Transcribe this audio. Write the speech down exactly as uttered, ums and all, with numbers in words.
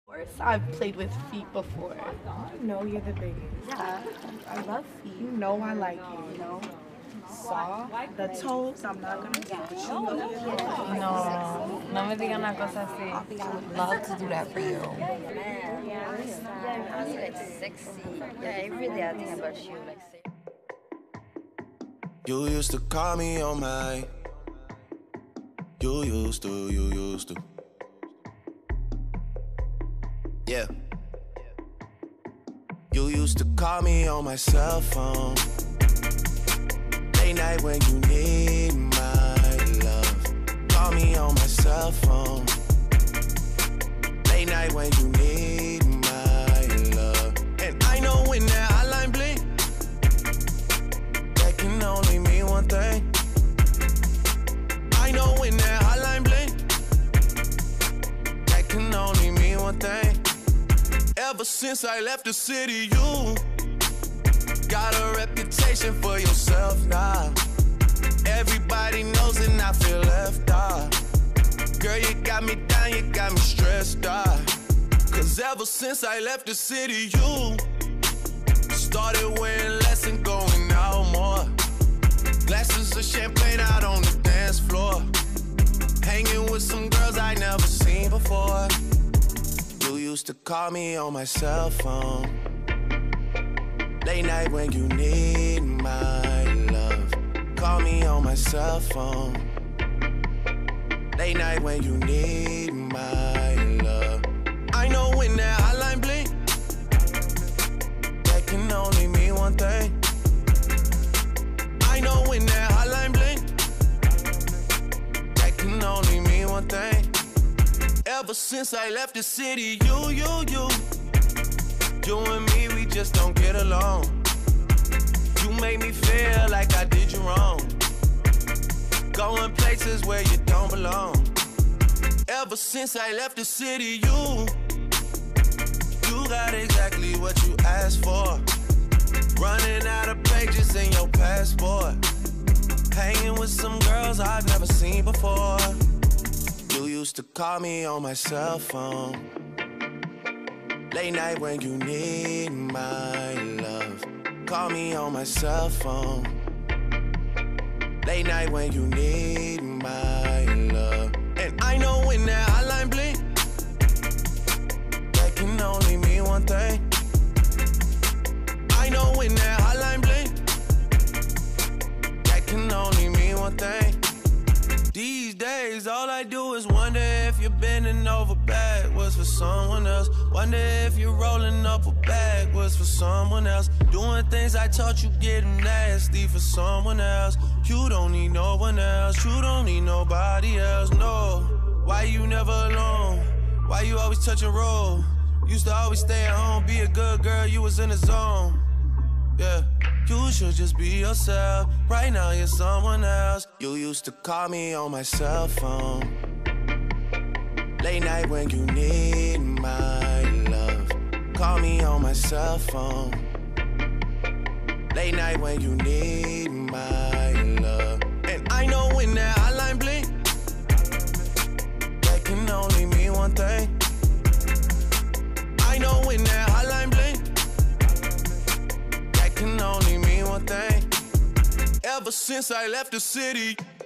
Of course, I've played with feet before. You know you're the biggest. Yeah, I love feet. You know I like you, you know? Saw the toes, I'm not gonna get you. You know you're the biggest. No, no me digan una cosa así. Love to do that for you. Man, yeah, I was like sexy. Yeah, I really I think about you like sexy. You used to call me on my. You used to, you used to. Yeah. You used to call me on my cell phone. Late night when you need my love. Call me on my cell phone. Late night when you need my love. And I know when that hotline blink, that can only mean one thing. I know when that hotline blink, that can only mean one thing. Ever since I left the city, you got a reputation for yourself now. Everybody knows and I feel left out. Girl, you got me down, you got me stressed out. Cause ever since I left the city, you started wearing less and going out more. Glasses of champagne out on the dance floor. Hanging with some girls I never seen before. You used to call me on my cell phone. Late night when you need my love. Call me on my cell phone. Late night when you need my love. I know when that hotline blink, that can only mean one thing. I know when that hotline blink, that can only mean one thing. Ever since I left the city, you, you, you You and me, we just don't get along. You make me feel like I did you wrong. Going places where you don't belong. Ever since I left the city, you You got exactly what you asked for. Running out of pages in your passport. Hanging with some girls I've never seen before. You used to call me on my cell phone. Late night when you need my love. Call me on my cell phone. Late night when you need my love. And I know when that hotline blink, that can only mean one thing. I know when that hotline blink, that can only mean one thing. These days, all I do is wonder if you're bending over backwards for someone else. Wonder if you're rolling up a backwards for someone else. Doing things I taught you getting nasty for someone else. You don't need no one else. You don't need nobody else, no. Why you never alone? Why you always touch and roll? Used to always stay at home, be a good girl, you was in the zone. Yeah. You should just be yourself. Right now you're someone else. You used to call me on my cell phone. Late night when you need my love. Call me on my cell phone. Late night when you need my love. And I know when that hotline blink, that can only mean one thing. I know when that hotline blink, can only mean one thing. Ever since I left the city.